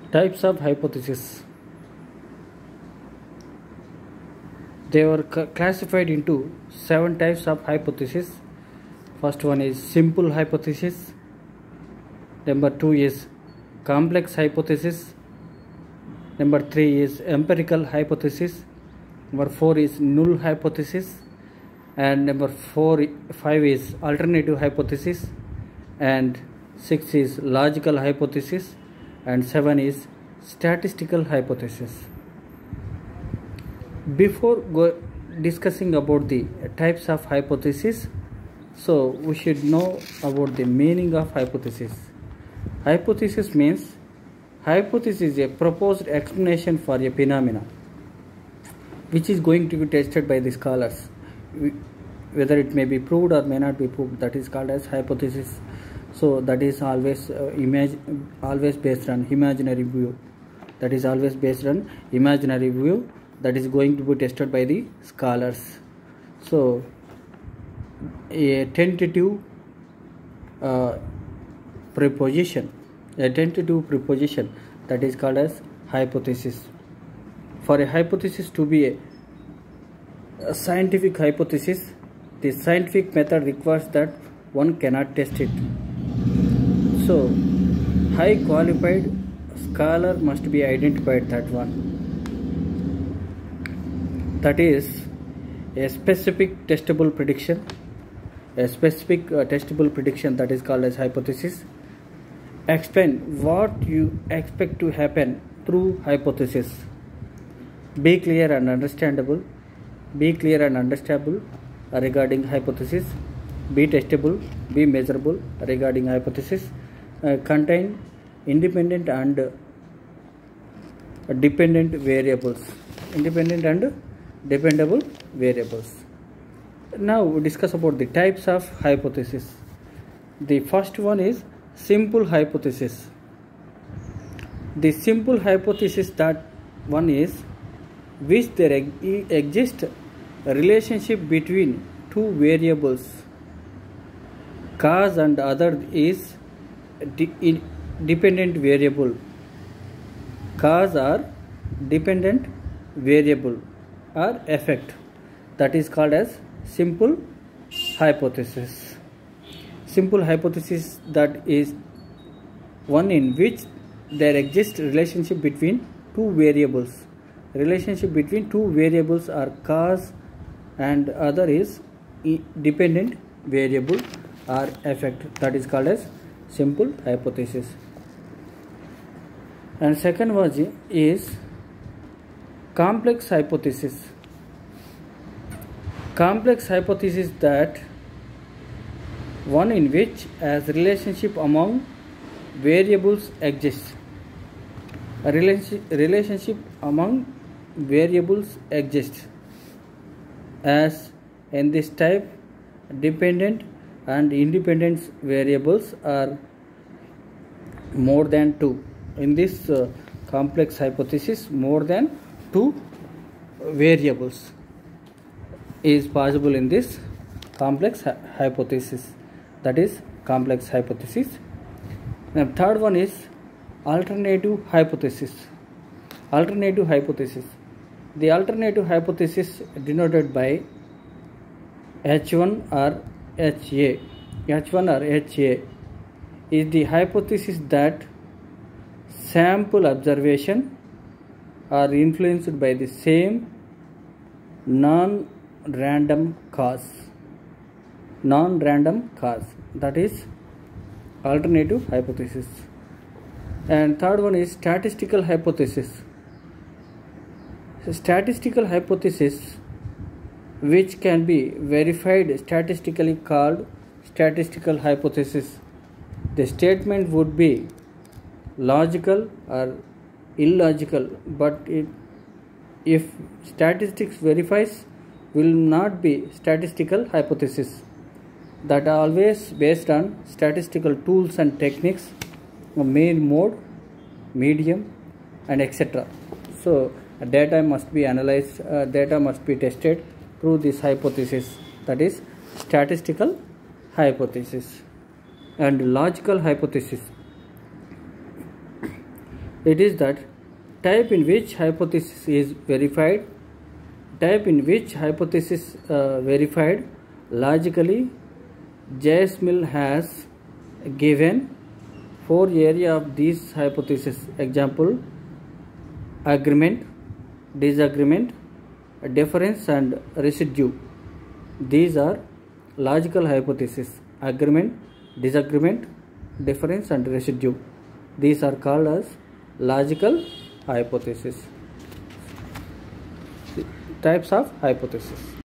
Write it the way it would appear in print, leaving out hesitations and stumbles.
Types of hypothesis. They were classified into 7 types of hypothesis. First one is simple hypothesis. Number 2 is complex hypothesis. Number 3 is empirical hypothesis. Number 4 is null hypothesis. And number 5 is alternative hypothesis. And 6 is logical hypothesis. And 7 is statistical hypothesis. Before discussing about the types of hypothesis, so we should know about the meaning of hypothesis. Hypothesis means hypothesis is a proposed explanation for a phenomena which is going to be tested by the scholars. Whether it may be proved or may not be proved, that is called as hypothesis. So that is always always based on imaginary view. That is always based on imaginary view that is going to be tested by the scholars. So a tentative proposition that is called as hypothesis. For a hypothesis to be a scientific hypothesis, the scientific method requires that one cannot test it. So high qualified scholar must be identified, that one. That is a specific testable prediction. A specific testable prediction, that is called as hypothesis. Explain what you expect to happen through hypothesis. Be clear and understandable. Be clear and understandable regarding hypothesis. Be testable. Be measurable regarding hypothesis. Contain independent and dependent variables. Independent and dependable variables. Now we discuss about the types of hypothesis. The first one is simple hypothesis. The simple hypothesis, that one is which there exists a relationship between two variables. Cause and other is dependent variable. Cause or dependent variable or effect, that is called as simple hypothesis. Simple hypothesis, that is one in which there exists relationship between two variables. Relationship between two variables are cause and other is dependent variable or effect, that is called as simple hypothesis. And second one is complex hypothesis. Complex hypothesis, that one in which as relationship among variables exists. A relationship among variables exists. As in this type, dependent and independent variables are more than 2. In this complex hypothesis, more than 2 variables is possible in this complex hypothesis, that is complex hypothesis. And third one is alternative hypothesis. Alternative hypothesis. The alternative hypothesis denoted by H1 or HA. H1 or HA is the hypothesis that sample observation are influenced by the same non-random cause. Non-random cause, that is alternative hypothesis. And third one is statistical hypothesis. Statistical hypothesis, which can be verified statistically, called statistical hypothesis. The statement would be logical or illogical, but if statistics verifies, will not be statistical hypothesis. That are always based on statistical tools and techniques, mean, mode, medium, and etc. So data must be analyzed, data must be tested through this hypothesis, that is statistical hypothesis. And logical hypothesis. It is that type in which hypothesis is verified. Type in which hypothesis verified logically. J.S. Mill has given 4 area of these hypotheses. Example: agreement, disagreement, difference and residue. These are logical hypotheses. Agreement, disagreement, difference and residue. These are called as logical hypothesis. Types of hypothesis.